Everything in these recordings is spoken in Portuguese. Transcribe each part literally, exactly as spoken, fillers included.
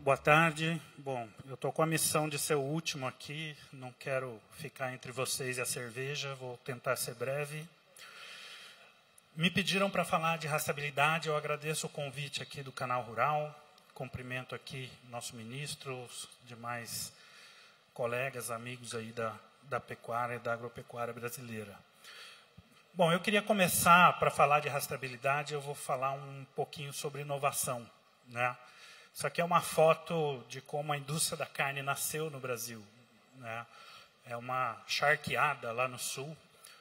boa tarde. Bom, eu estou com a missão de ser o último aqui, não quero ficar entre vocês e a cerveja, vou tentar ser breve. Me pediram para falar de rastreabilidade, eu agradeço o convite aqui do Canal Rural, cumprimento aqui nosso ministro, os demais colegas, amigos aí da, da pecuária e da agropecuária brasileira. Bom, eu queria começar, para falar de rastreabilidade, eu vou falar um pouquinho sobre inovação, né? Isso aqui é uma foto de como a indústria da carne nasceu no Brasil, né? É uma charqueada lá no sul.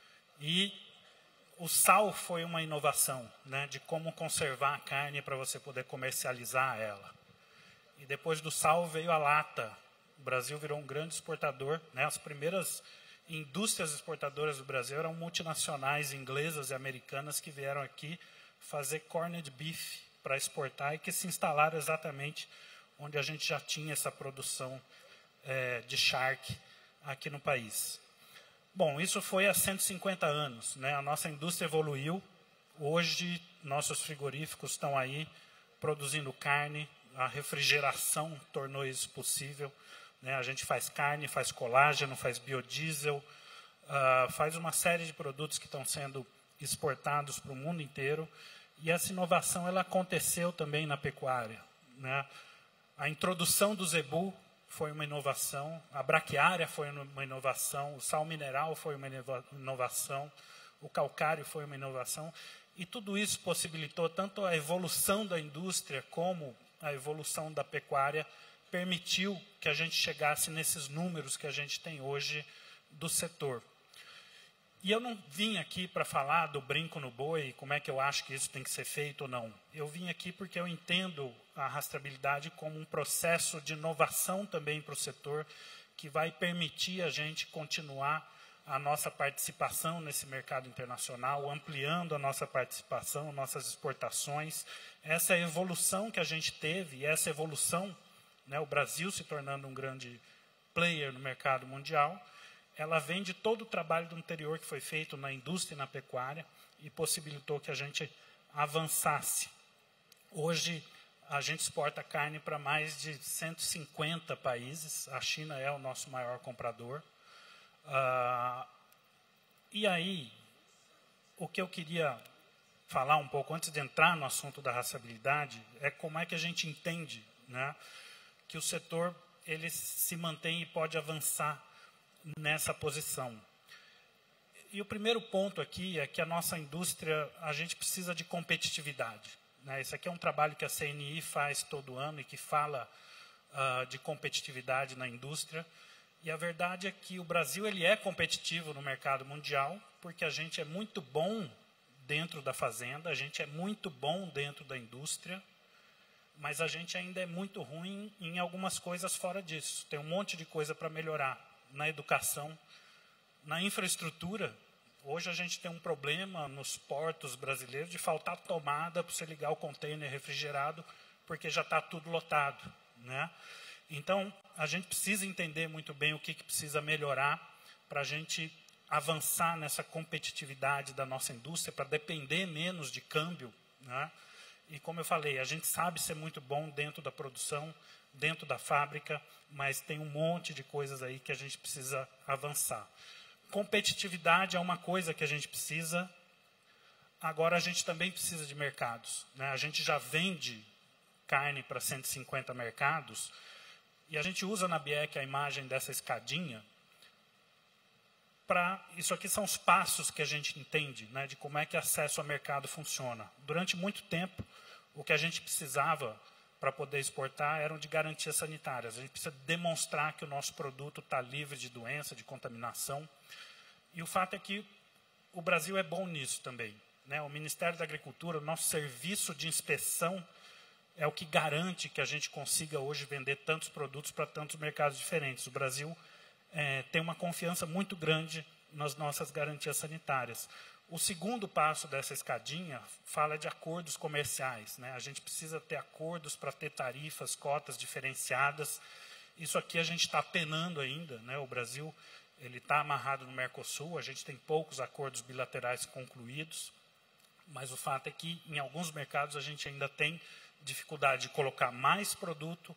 E o sal foi uma inovação, né? De como conservar a carne para você poder comercializar ela. E depois do sal veio a lata. O Brasil virou um grande exportador, né? As primeiras indústrias exportadoras do Brasil eram multinacionais inglesas e americanas que vieram aqui fazer corned beef para exportar e que se instalaram exatamente onde a gente já tinha essa produção é, de charque aqui no país. Bom, isso foi há cento e cinquenta anos, né? A nossa indústria evoluiu. Hoje, nossos frigoríficos estão aí produzindo carne, a refrigeração tornou isso possível, né? A gente faz carne, faz colágeno, faz biodiesel, uh, faz uma série de produtos que estão sendo exportados para o mundo inteiro. E essa inovação ela aconteceu também na pecuária, né? A introdução do zebu foi uma inovação, a braquiária foi uma inovação, o sal mineral foi uma inovação, o calcário foi uma inovação. E tudo isso possibilitou tanto a evolução da indústria como a evolução da pecuária, permitiu que a gente chegasse nesses números que a gente tem hoje do setor. E eu não vim aqui para falar do brinco no boi, como é que eu acho que isso tem que ser feito ou não. Eu vim aqui porque eu entendo a rastreabilidade como um processo de inovação também para o setor, que vai permitir a gente continuar a nossa participação nesse mercado internacional, ampliando a nossa participação, nossas exportações. Essa evolução que a gente teve, e essa evolução, né, o Brasil se tornando um grande player no mercado mundial, ela vem de todo o trabalho do anterior que foi feito na indústria e na pecuária e possibilitou que a gente avançasse. Hoje, a gente exporta carne para mais de cento e cinquenta países. A China é o nosso maior comprador. Ah, e aí, o que eu queria falar um pouco, antes de entrar no assunto da rastreabilidade, é como é que a gente entende, né, que o setor ele se mantém e pode avançar nessa posição. E o primeiro ponto aqui é que a nossa indústria, a gente precisa de competitividade, né? Esse aqui é um trabalho que a C N I faz todo ano e que fala uh, de competitividade na indústria. E a verdade é que o Brasil ele é competitivo no mercado mundial, porque a gente é muito bom dentro da fazenda, a gente é muito bom dentro da indústria, mas a gente ainda é muito ruim em algumas coisas fora disso. Tem um monte de coisa para melhorar. Na educação, na infraestrutura. Hoje a gente tem um problema nos portos brasileiros de faltar tomada para você ligar o container refrigerado, porque já está tudo lotado, né? Então, a gente precisa entender muito bem o que, que precisa melhorar para a gente avançar nessa competitividade da nossa indústria, para depender menos de câmbio, né? E, como eu falei, a gente sabe ser muito bom dentro da produção, dentro da fábrica, mas tem um monte de coisas aí que a gente precisa avançar. Competitividade é uma coisa que a gente precisa, agora a gente também precisa de mercados, né? A gente já vende carne para cento e cinquenta mercados, e a gente usa na BIEC a imagem dessa escadinha, para, isso aqui são os passos que a gente entende, né, de como é que acesso ao mercado funciona. Durante muito tempo, o que a gente precisava para poder exportar eram de garantias sanitárias. A gente precisa demonstrar que o nosso produto está livre de doença, de contaminação. E o fato é que o Brasil é bom nisso também, né? O Ministério da Agricultura, o nosso serviço de inspeção, é o que garante que a gente consiga hoje vender tantos produtos para tantos mercados diferentes. O Brasil é, tem uma confiança muito grande nas nossas garantias sanitárias. O segundo passo dessa escadinha fala de acordos comerciais, né? A gente precisa ter acordos para ter tarifas, cotas diferenciadas. Isso aqui a gente está penando ainda, né? O Brasil ele está amarrado no Mercosul, a gente tem poucos acordos bilaterais concluídos, mas o fato é que em alguns mercados a gente ainda tem dificuldade de colocar mais produto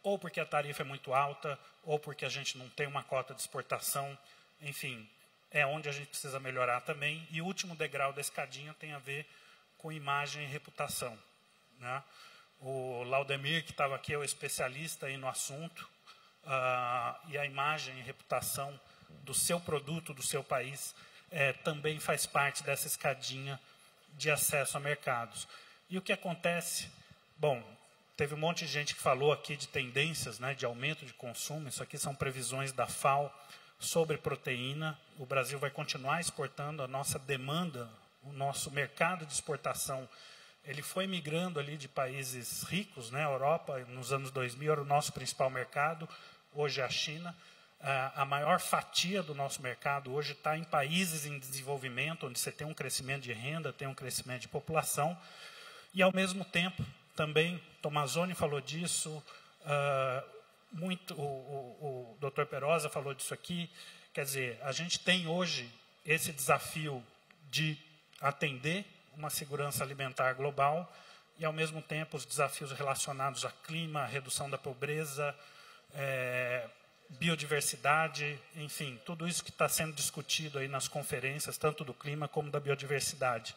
ou porque a tarifa é muito alta, ou porque a gente não tem uma cota de exportação, enfim, é onde a gente precisa melhorar também. E o último degrau da escadinha tem a ver com imagem e reputação, né? O Laudemir, que estava aqui, é o especialista aí no assunto, uh, e a imagem e reputação do seu produto, do seu país, é, também faz parte dessa escadinha de acesso a mercados. E o que acontece? Bom, teve um monte de gente que falou aqui de tendências, né, de aumento de consumo. Isso aqui são previsões da F A O sobre proteína. O Brasil vai continuar exportando, a nossa demanda, o nosso mercado de exportação, ele foi migrando ali de países ricos, né? A Europa, nos anos dois mil, era o nosso principal mercado, hoje é a China. A maior fatia do nosso mercado hoje está em países em desenvolvimento, onde você tem um crescimento de renda, tem um crescimento de população, e, ao mesmo tempo, também, Tomazoni falou disso, uh, muito, o, o, o doutor Perosa falou disso aqui, quer dizer, a gente tem hoje esse desafio de atender uma segurança alimentar global e, ao mesmo tempo, os desafios relacionados a clima, redução da pobreza, é, biodiversidade, enfim, tudo isso que está sendo discutido aí nas conferências, tanto do clima como da biodiversidade.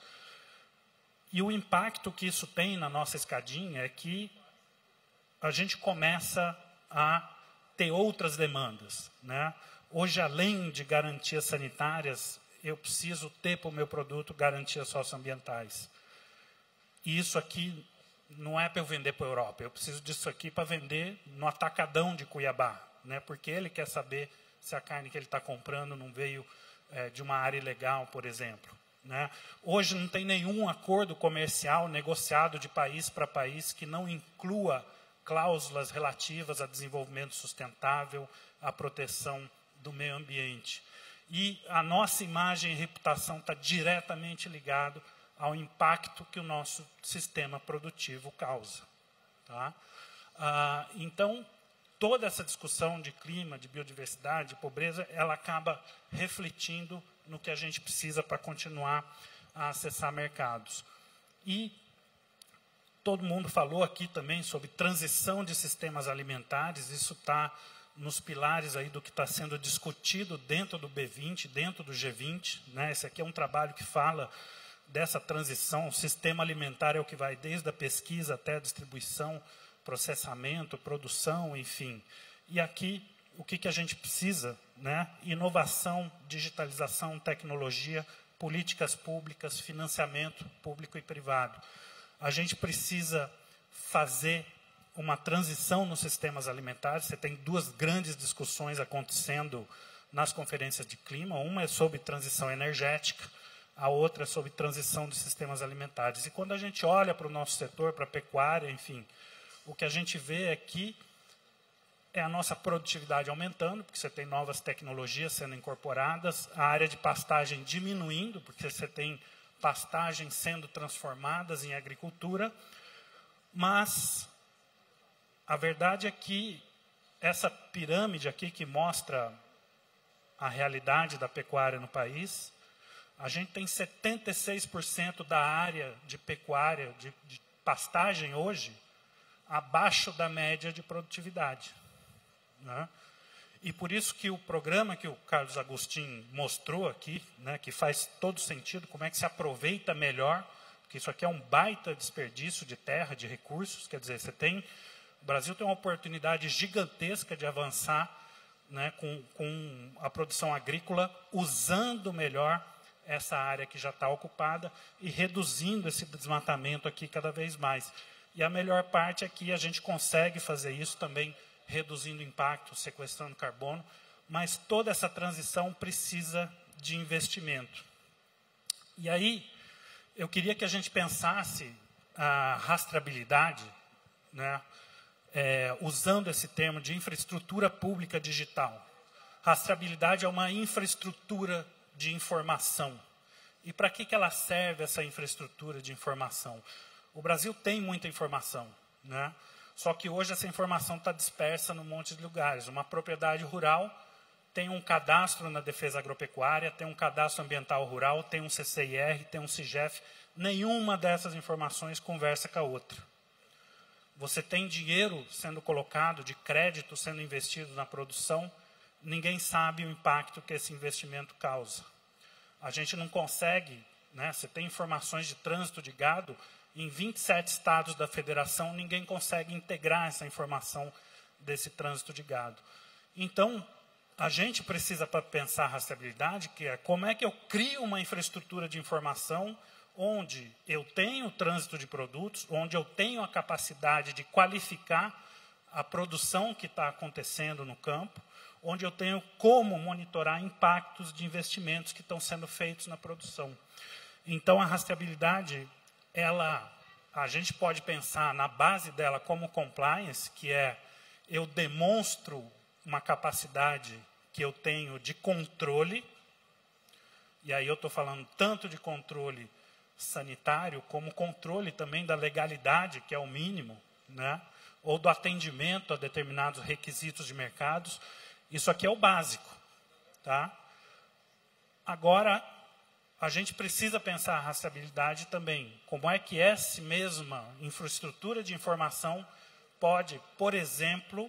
E o impacto que isso tem na nossa escadinha é que a gente começa a ter outras demandas, né? Hoje, além de garantias sanitárias, eu preciso ter para o meu produto garantias socioambientais. E isso aqui não é para eu vender para a Europa, eu preciso disso aqui para vender no atacadão de Cuiabá, né? Porque ele quer saber se a carne que ele está comprando não veio é, de uma área ilegal, por exemplo, né? Hoje não tem nenhum acordo comercial negociado de país para país que não inclua cláusulas relativas a desenvolvimento sustentável, à proteção do meio ambiente. E a nossa imagem e reputação está diretamente ligado ao impacto que o nosso sistema produtivo causa, tá? Ah, então, toda essa discussão de clima, de biodiversidade, de pobreza, ela acaba refletindo no que a gente precisa para continuar a acessar mercados. E todo mundo falou aqui também sobre transição de sistemas alimentares, isso está nos pilares aí do que está sendo discutido dentro do B vinte, dentro do G vinte, né? Esse aqui é um trabalho que fala dessa transição. O sistema alimentar é o que vai desde a pesquisa até a distribuição, processamento, produção, enfim. E aqui, o que, que a gente precisa, né? Inovação, digitalização, tecnologia, políticas públicas, financiamento público e privado. A gente precisa fazer uma transição nos sistemas alimentares. Você tem duas grandes discussões acontecendo nas conferências de clima. Uma é sobre transição energética, a outra é sobre transição de sistemas alimentares. E quando a gente olha para o nosso setor, para a pecuária, enfim, o que a gente vê é que é a nossa produtividade aumentando, porque você tem novas tecnologias sendo incorporadas, a área de pastagem diminuindo, porque você tem pastagens sendo transformadas em agricultura, mas a verdade é que essa pirâmide aqui que mostra a realidade da pecuária no país, a gente tem setenta e seis por cento da área de pecuária, de, de pastagem hoje, abaixo da média de produtividade, né? E por isso que o programa que o Carlos Agostinho mostrou aqui, né, que faz todo sentido, como é que se aproveita melhor, porque isso aqui é um baita desperdício de terra, de recursos, quer dizer, você tem, o Brasil tem uma oportunidade gigantesca de avançar, né, com, com a produção agrícola, usando melhor essa área que já está ocupada e reduzindo esse desmatamento aqui cada vez mais. E a melhor parte é que a gente consegue fazer isso também reduzindo impacto, sequestrando carbono, mas toda essa transição precisa de investimento. E aí, eu queria que a gente pensasse a rastreabilidade, né, é, usando esse termo de infraestrutura pública digital. Rastreabilidade é uma infraestrutura de informação. E para que, que ela serve, essa infraestrutura de informação? O Brasil tem muita informação, né? Só que hoje essa informação está dispersa num monte de lugares. Uma propriedade rural tem um cadastro na defesa agropecuária, tem um cadastro ambiental rural, tem um C C I R, tem um CIGEF. Nenhuma dessas informações conversa com a outra. você tem dinheiro sendo colocado, de crédito sendo investido na produção, ninguém sabe o impacto que esse investimento causa. A gente não consegue, né, você tem informações de trânsito de gado, em vinte e sete estados da federação, ninguém consegue integrar essa informação desse trânsito de gado. Então, a gente precisa, para pensar a rastreabilidade, que é como é que eu crio uma infraestrutura de informação onde eu tenho o trânsito de produtos, onde eu tenho a capacidade de qualificar a produção que está acontecendo no campo, onde eu tenho como monitorar impactos de investimentos que estão sendo feitos na produção. Então, a rastreabilidade, ela, a gente pode pensar na base dela como compliance, que é eu demonstro uma capacidade que eu tenho de controle, e aí eu estou falando tanto de controle sanitário, como controle também da legalidade, que é o mínimo, né? Ou do atendimento a determinados requisitos de mercados. Isso aqui é o básico. Tá? Agora, a gente precisa pensar a rastreabilidade também. Como é que essa mesma infraestrutura de informação pode, por exemplo,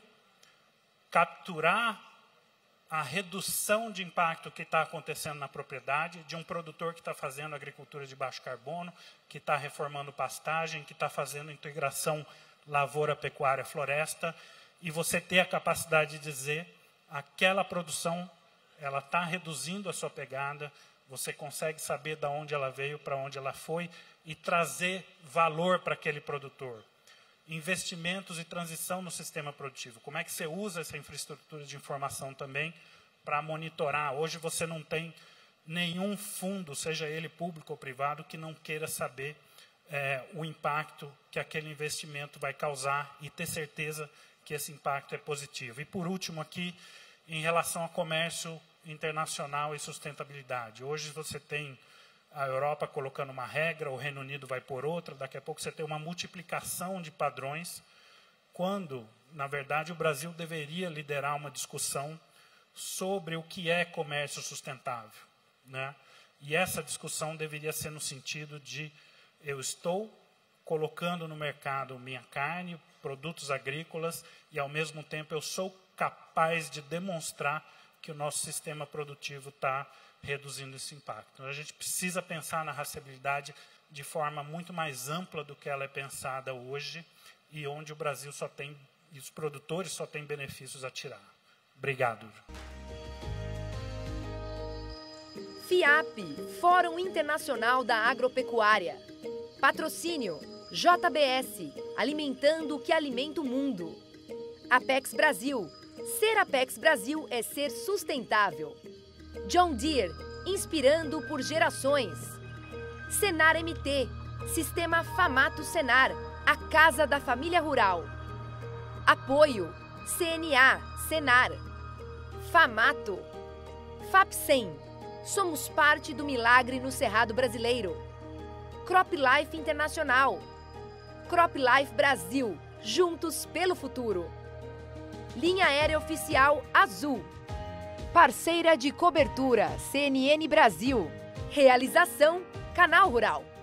capturar a redução de impacto que está acontecendo na propriedade de um produtor que está fazendo agricultura de baixo carbono, que está reformando pastagem, que está fazendo integração lavoura, pecuária, floresta, e você ter a capacidade de dizer aquela produção ela está reduzindo a sua pegada, você consegue saber de onde ela veio, para onde ela foi, e trazer valor para aquele produtor. Investimentos e transição no sistema produtivo. Como é que você usa essa infraestrutura de informação também para monitorar? Hoje você não tem nenhum fundo, seja ele público ou privado, que não queira saber é, o impacto que aquele investimento vai causar e ter certeza que esse impacto é positivo. E, por último, aqui, em relação ao comércio internacional e sustentabilidade. Hoje você tem a Europa colocando uma regra, o Reino Unido vai por outra, daqui a pouco você tem uma multiplicação de padrões, quando, na verdade, o Brasil deveria liderar uma discussão sobre o que é comércio sustentável, né? E essa discussão deveria ser no sentido de eu estou colocando no mercado minha carne, produtos agrícolas, e, ao mesmo tempo, eu sou capaz de demonstrar que o nosso sistema produtivo está reduzindo esse impacto. Então, a gente precisa pensar na rastreabilidade de forma muito mais ampla do que ela é pensada hoje e onde o Brasil só tem, e os produtores só têm benefícios a tirar. Obrigado. FIAP, Fórum Internacional da Agropecuária. Patrocínio, J B S, alimentando o que alimenta o mundo. Apex Brasil, ser Apex Brasil é ser sustentável. John Deere, inspirando por gerações. Senar M T, Sistema Famato Senar, a casa da família rural. Apoio, C N A, Senar. Famato. FAPSEM, somos parte do milagre no Cerrado brasileiro. CropLife Internacional. CropLife Brasil, juntos pelo futuro. Linha Aérea Oficial Azul. Parceira de cobertura C N N Brasil. Realização Canal Rural.